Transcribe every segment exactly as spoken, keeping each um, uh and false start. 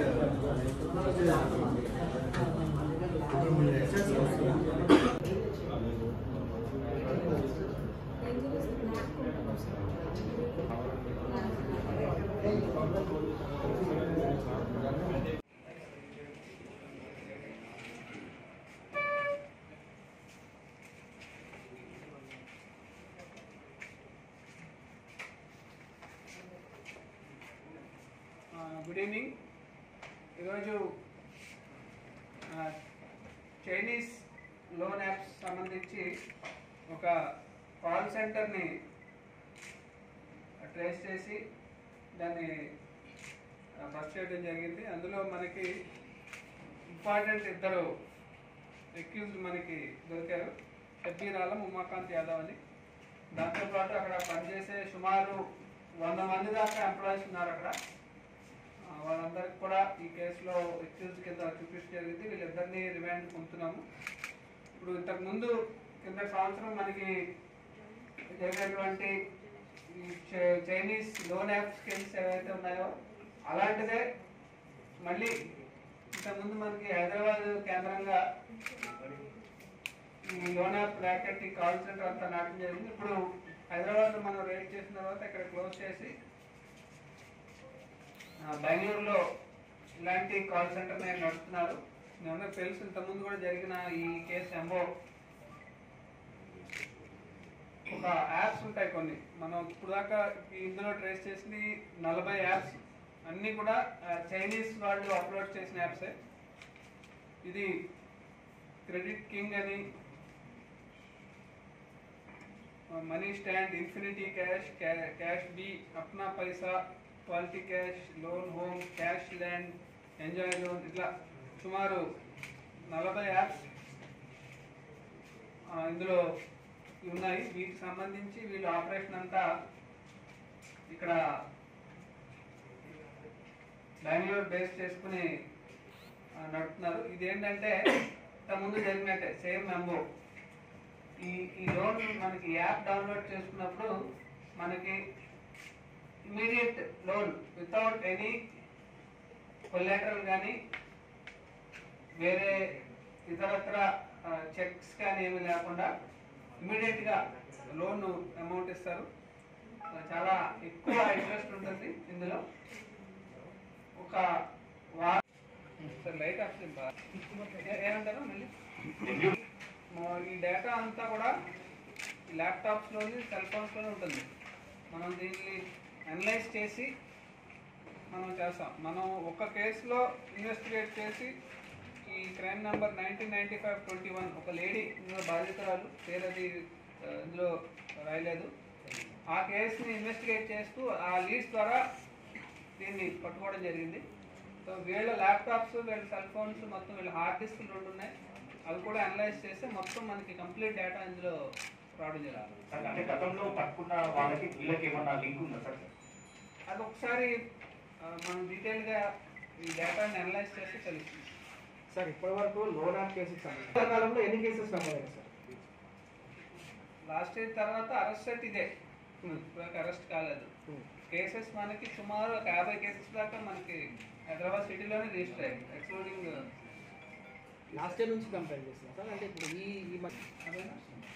Good evening. ఈరోజు Chinese loan apps సంబంధించి ఒక కాల్ సెంటర్ని ట్రేస్ చేసి దాన్ని బస్ట్ చేయడం జరిగింది. అందులో మనకి ఇంపార్టెంట్ ఇద్దరు ఎక్యూజ్డ్ మనకి దొరికారు, షబ్బీర్ ఆలం, ఉమాకాంత్ యాదవ్ అని. దాంతోపాటు అక్కడ పనిచేసే సుమారు వంద మంది దాకా ఎంప్లాయీస్ ఉన్నారు అక్కడ. వాళ్ళందరికీ కూడా ఈ కేసులో ఎక్యూజ్ కింద చూపించడం జరిగింది. వీళ్ళిద్దరినీ రిమాండ్ పొందుతున్నాము. ఇప్పుడు ఇంతకుముందు కింద సంవత్సరం మనకి జరిగినటువంటి ఈ చైనీస్ లోన్ యాప్ స్కీమ్స్ ఏవైతే ఉన్నాయో అలాంటిదే మళ్ళీ ఇంతకుముందు మనకి హైదరాబాద్ కేంద్రంగా ఈ లోన్ యాప్ ర్యాకెట్ ఈ కాల్ సెంటర్ అంతా నాటడం జరిగింది. ఇప్పుడు హైదరాబాద్లో మనం రైడ్ చేసిన తర్వాత ఇక్కడ క్లోజ్ చేసి బెంగళూరులో ఇలాంటి కాల్ సెంటర్ నడుపుతున్నారు. మేమందరూ తెలుసు, ఇంతకుముందు కూడా జరిగిన ఈ కేసు ఎంబో ఒక యాప్స్ ఉంటాయి కొన్ని, మనం ఇప్పుడు దాకా ఇందులో ట్రేస్ చేసిన నలభై యాప్స్ అన్నీ కూడా చైనీస్ వాళ్ళు అప్లోడ్ చేసిన యాప్సే. ఇది క్రెడిట్ కింగ్ అని, money stand, infinity cash, cash B, Apna Paisa, quality cash, loan home, cash land, enjoy loan, ఇట్లా సుమారు నలభై యాప్స్ ఇందులో ఉన్నాయి. వీటికి సంబంధించి వీళ్ళు ఆపరేషన్ అంతా ఇక్కడ బెంగళూరు బేస్ చేసుకుని నడుపుతున్నారు. ఇదేంటంటే ఇంతకుముందు జరిగినట్టే సేమ్ మెంబో. ఈ ఈ లోన్ మనకి యాప్ డౌన్లోడ్ చేసుకున్నప్పుడు మనకి immediate loan without any collateral కానీ వేరే ఇతరత్ర చెక్స్ కానీ ఏమీ లేకుండా ఇమీడియట్గా లోన్ అమౌంట్ ఇస్తారు. చాలా ఎక్కువ ఇంట్రెస్ట్ ఉంటుంది ఇందులో. ఒక వారం లైట్ వస్తుంది ఏమంటారు మళ్ళీ ఈ డేటా అంతా కూడా ల్యాప్టాప్స్లోని, సెల్ ఫోన్స్లోనే ఉంటుంది. మనం దీన్ని అనలైజ్ చేసి మనం చేస్తాం. మనం ఒక కేసులో ఇన్వెస్టిగేట్ చేసి ఈ crime number nineteen ninety five twenty one ఒక లేడీ ఇందులో బాధితురాలు, పేరు అది ఇందులో రాయలేదు. ఆ కేసుని ఇన్వెస్టిగేట్ చేస్తూ ఆ లీడ్స్ ద్వారా దీన్ని పట్టుకోవడం జరిగింది. సో వీళ్ళ ల్యాప్టాప్స్, వీళ్ళ సెల్ ఫోన్స్, మొత్తం వీళ్ళ హార్డ్ డిస్క్లు రెండు ఉన్నాయి. అవి కూడా అనలైజ్ చేస్తే మొత్తం మనకి కంప్లీట్ డేటా ఇందులో రావడం జరగాలి. అంటే గతంలో పట్టుకున్న వాళ్ళకి వీళ్ళకి ఏమన్నా లింక్ ఉందా సార్? అది ఒకసారి మనం డీటెయిల్గా ఈ డేటాని అనలైజ్ చేస్తే తెలుస్తుంది సార్. ఇప్పటి వరకు లోన్ యాప్ కేసెస్ కాలంలో ఎన్ని కేసెస్ నమోదయ్యాయి సార్? లాస్ట్ ఇయర్ తర్వాత అరెస్ట్ అయితే ఇదే, ఇప్పుడు అరెస్ట్ కాలేదు. కేసెస్ మనకి సుమారు ఒక యాభై కేసెస్ దాకా మనకి హైదరాబాద్ సిటీలోనే రిజిస్టర్ అయ్యాయి, ఎక్స్క్లూడింగ్ లాస్ట్ ఇయర్ నుంచి కంపేర్ చేస్తున్నా సార్. అంటే ఇప్పుడు ఈ ఈ అదేనా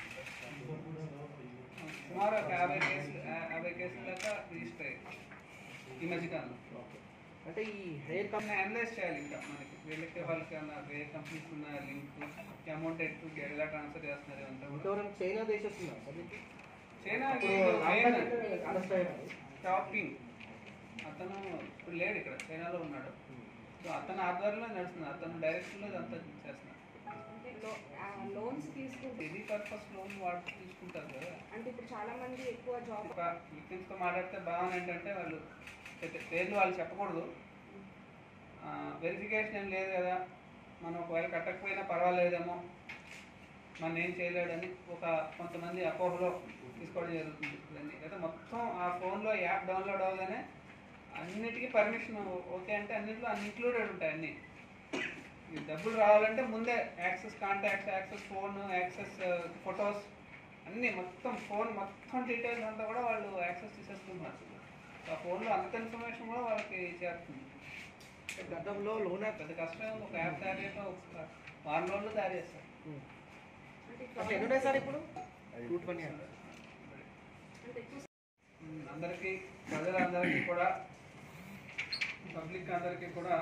సుమారు ఒక యాభై కేసులు యాభై కేసుల దాకా రిజిస్టర్ అయ్యాయి ఈ మధ్యకాలంలో. అంటే ఈ హెయిర్ కంపెనీ అనలైజ్ చేయాలి ఇంకా మనకి వీళ్ళకి వాళ్ళకి అన్న వేరే కంపెనీస్ ఉన్న లింక్, అమౌంట్ ఎటు ఎలా ట్రాన్స్ఫర్ చేస్తున్నారు అంతా. చైనా దేశస్తున్నారు సార్. చైనా షాపింగ్ అతను ఇప్పుడు లేడు, ఇక్కడ చైనాలో ఉన్నాడు. సో అతను ఆధ్వర్యంలో నడుస్తుంది, అతను డైరెక్షన్లో ఇదంతా చేస్తున్నాడు. లోన్స్ తీసుకుంటే ఇది పర్పస్ లోన్ వాడు తీసుకుంటారు కదా. అంటే ఇప్పుడు చాలా మంది ఎక్కువ జాబ్ ఒక విక్టిమ్స్తో మాట్లాడితే బాగా ఏంటంటే వాళ్ళు పేర్లు వాళ్ళు చెప్పకూడదు, వెరిఫికేషన్ ఏం లేదు కదా, మనం ఒకవేళ కట్టకపోయినా పర్వాలేదేమో, మనం ఏం చేయలేడని ఒక కొంతమంది అపోహలో తీసుకోవడం జరుగుతుంది. అయితే మొత్తం ఆ ఫోన్లో యాప్ డౌన్లోడ్ అవగానే అన్నిటికీ పర్మిషన్ ఓకే అంటే అన్నింటిలో అన్ని ఇంక్లూడెడ్ ఉంటాయి. అన్నీ ఈ డబ్బులు రావాలంటే ముందే access contacts, access phone, access photos అన్నీ మొత్తం ఫోన్ మొత్తం డీటెయిల్స్ అంతా కూడా వాళ్ళు యాక్సెస్ చేసేసుకుంటున్నారు. ఆ ఫోన్లో అంత ఇన్ఫర్మేషన్ కూడా వాళ్ళకి చేరుతుంది. గతంలో లోన్ యాప్ పెద్ద కష్టం. ఒక యాప్ తయారు చేయడం ఒక వారం రోజులు తయారు చేస్తారు. అంటే అట్లా ఎన్ని ఉన్నాయి సార్ ఇప్పుడు రూట్ పని అంటే ఎక్కువ ఉమ్, అందరికీ ప్రజలందరికీ కూడా పబ్లిక్ అందరికీ కూడా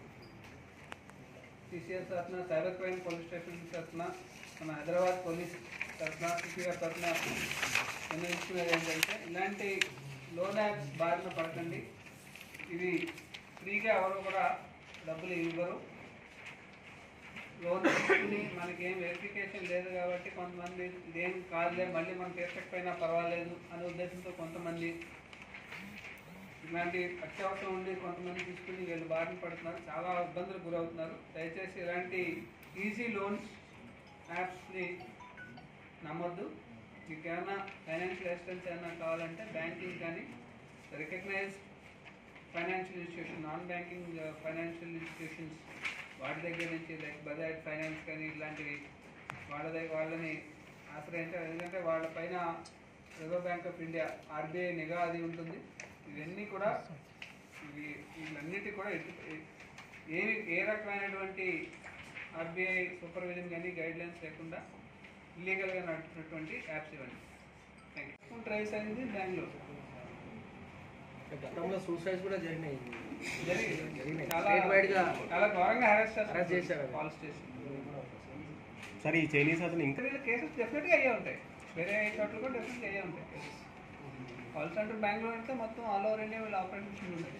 టీసీఎస్ తరఫున సైబర్ క్రైమ్ పోలీస్ స్టేషన్ తరఫున మన హైదరాబాద్ పోలీస్ తరఫున సిపి గారి తరఫున నిర్ణయించుకునేది ఏంటంటే ఇలాంటి లోన్ యాప్స్ బారిన పడకండి. ఇవి ఫ్రీగా ఎవరు కూడా డబ్బులు ఇవ్వరు. లోన్ తీసుకుని మనకి ఏం వెరిఫికేషన్ లేదు కాబట్టి కొంతమంది ఇదేం కాదులే మళ్ళీ మనం తీర్చకపోయినా పర్వాలేదు అనే ఉద్దేశంతో కొంతమంది ఇలాంటి అత్యవసరం ఉండి కొంతమంది తీసుకుని వీళ్ళు బారిన పడుతున్నారు, చాలా ఇబ్బందులకు గురవుతున్నారు. దయచేసి ఇలాంటి ఈజీ లోన్స్ యాప్స్ని నమ్మొద్దు. మీకు ఏమైనా ఫైనాన్షియల్ అసిస్టెన్స్ ఏమైనా కావాలంటే బ్యాంకింగ్ కానీ recognise financial institution, non banking financial institutions వాటి దగ్గర నుంచి లైక్ బజాజ్ ఫైనాన్స్ కానీ ఇలాంటివి వాళ్ళ దగ్గర వాళ్ళని ఆశ్రయించారు. ఎందుకంటే వాళ్ళ పైన Reserve Bank of India RBI నిఘా అది ఉంటుంది. ఇవన్నీ కూడా ఇవి వీళ్ళన్నిటి కూడా ఏవి ఏ రకమైనటువంటి ఆర్బీఐ సూపర్విజన్ కానీ గైడ్ లైన్స్ లేకుండా ఇల్లీగల్గా నడుపుతున్నటువంటి యాప్స్ ఇవన్నీ. Thank you. ట్రైస్ అయింది బెంగళూరు గతంలో సూసైడ్స్ కూడా జరిగినాయి. జరిగింది. చాలా స్టేట్ వైడ్ గా చాలా ఘోరంగా హెరాస్ Harass చేశారు. Call station. సార్ ఈ చైనీస్ అతను ఇంకా ఇంకా కేసెస్ డెఫినెట్గా అయ్యే ఉంటాయి. వేరే చోట్ల కూడా డెఫినెట్గా అయ్యే ఉంటాయి కేసెస్. కాల్ సెంటర్ బెంగళూరు అంటే మొత్తం ఆల్ ఓవర్ ఇండియా వీళ్ళు ఆపరేషన్ ఉంటాయి.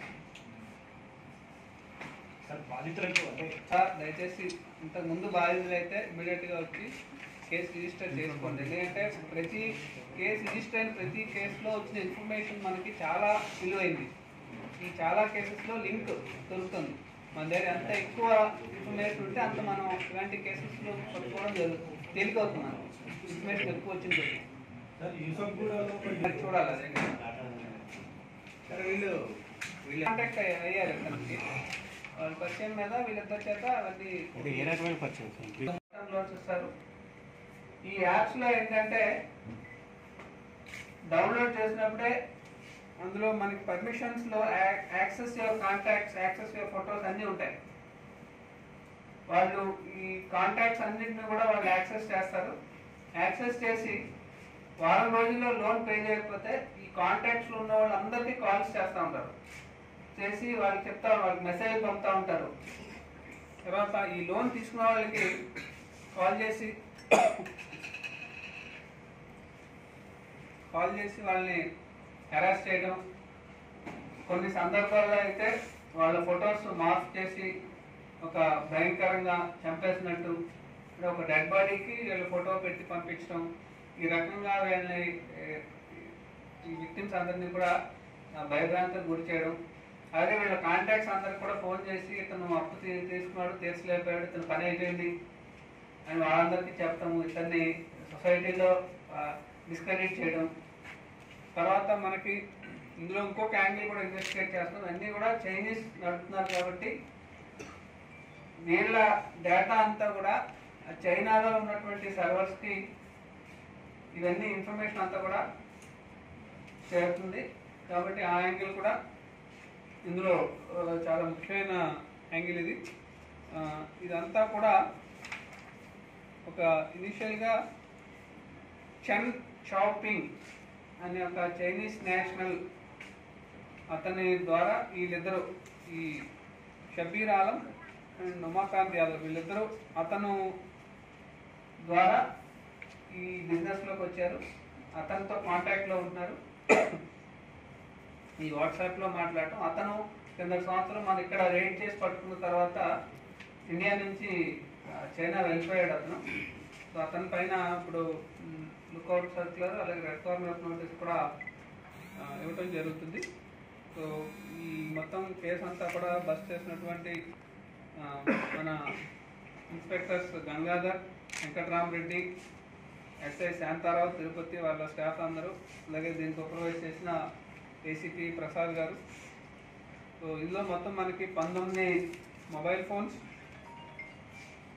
సార్ బాధితులకు అంటే సార్ దయచేసి ఇంతకు ముందు బాధితులు అయితే ఇమీడియట్గా వచ్చి కేసు రిజిస్టర్ చేసుకోండి. ఎందుకంటే ప్రతి కేసు రిజిస్టర్ అయిన ప్రతి కేసులో వచ్చిన ఇన్ఫర్మేషన్ మనకి చాలా విలువైంది. ఈ చాలా కేసెస్లో లింక్ దొరుకుతుంది. మన దగ్గర ఎంత ఎక్కువ ఇన్ఫర్మేషన్ ఉంటే అంత మనం ఇలాంటి కేసెస్లో పట్టుకోవడం జరుగుతుంది. తేలికవుతుంది మనం ఇన్ఫర్మేషన్ ఎక్కువ వచ్చింది చూడాలి. అదే సరే వీళ్ళు వీళ్ళు కాంటాక్ట్ అయ్యారు తనకి వాళ్ళ పరిచయం మీద వీళ్ళిద్దరి చేత అవన్నీ అంటే ఏ రకమైన పరిచయం సార్? లోన్స్ ఇస్తారు. ఈ యాప్స్లో ఏంటంటే డౌన్లోడ్ చేసినప్పుడే అందులో మనకి పర్మిషన్స్లో access your contacts, access your photos అన్నీ ఉంటాయి. వాళ్ళు ఈ కాంటాక్ట్స్ అన్నింటినీ కూడా వాళ్ళు యాక్సెస్ చేస్తారు. యాక్సెస్ చేసి వారం రోజుల్లో లోన్ పే చేయకపోతే ఈ కాంటాక్ట్స్లో ఉన్న వాళ్ళందరికీ కాల్స్ చేస్తూ ఉంటారు. చేసి వాళ్ళకి చెప్తా వాళ్ళకి మెసేజ్ పంపుతూ ఉంటారు. తర్వాత ఈ లోన్ తీసుకున్న వాళ్ళకి కాల్ చేసి కాల్ చేసి వాళ్ళని హెరాస్ చేయడం, కొన్ని సందర్భాల్లో అయితే వాళ్ళ ఫొటోస్ మార్క్ చేసి ఒక భయంకరంగా చంపేసినట్టు అంటే ఒక డెడ్ బాడీకి వీళ్ళ ఫోటో పెట్టి పంపించడం, ఈ రకంగా వీళ్ళని ఈ విక్టిమ్స్ అందరినీ కూడా భయభ్రాంతికి గురి చేయడం. అలాగే వీళ్ళ కాంటాక్ట్స్ అందరికి కూడా ఫోన్ చేసి ఇతను అప్పు తీసుకున్నాడు, తీర్చలేకపోయాడు, ఇతను పని అయిపోయింది అని వాళ్ళందరికీ చెప్తాము. ఇతన్ని సొసైటీలో డిస్కరేజ్ చేయడం. తర్వాత మనకి ఇందులో ఇంకొక యాంగిల్ కూడా ఇన్వెస్టిగేట్ చేస్తాం. అన్నీ కూడా చైనీస్ నడుపుతున్నారు కాబట్టి వీళ్ళ డేటా అంతా కూడా చైనాలో ఉన్నటువంటి సర్వర్స్కి ఇవన్నీ ఇన్ఫర్మేషన్ అంతా కూడా చేరుతుంది. కాబట్టి ఆ యాంగిల్ కూడా ఇందులో చాలా ముఖ్యమైన యాంగిల్ ఇది. ఇదంతా కూడా ఒక ఇనిషియల్గా చెన్ షాపింగ్ అనే ఒక చైనీస్ నేషనల్ అతని ద్వారా వీళ్ళిద్దరూ ఈ షబీర్ ఆలం అండ్ ఉమాకాంత్ యాదవ్ వీళ్ళిద్దరూ అతను ద్వారా ఈ బిజినెస్లోకి వచ్చారు. అతనితో కాంటాక్ట్లో ఉంటున్నారు. ఈ వాట్సాప్లో మాట్లాడటం. అతను కింద సంవత్సరం మన ఇక్కడ రైడ్ చేసి పట్టుకున్న తర్వాత ఇండియా నుంచి చైనా వెళ్ళిపోయాడు అతను. సో అతని పైన ఇప్పుడు లుక్అవుట్ సర్క్యులర్ అలాగే రెడ్ కార్నర్ నోటీస్ కూడా ఇవ్వటం జరుగుతుంది. సో ఈ మొత్తం కేసు అంతా కూడా బస్ చేసినటువంటి మన ఇన్స్పెక్టర్స్ గంగాధర్, వెంకటరామరెడ్డి, ఎస్ఐ శాంతారావు, తిరుపతి వాళ్ళ స్టాఫ్ అందరూ, అలాగే దీన్ని సూపర్వైజ్ చేసిన ఏసీపీ ప్రసాద్ గారు. సో ఇందులో మొత్తం మనకి పంతొమ్మిది మొబైల్ ఫోన్స్,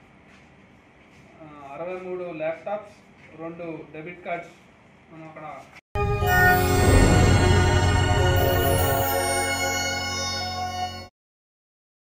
అరవై మూడు ల్యాప్టాప్స్, రెండు డెబిట్ కార్డ్స్ మనం అక్కడ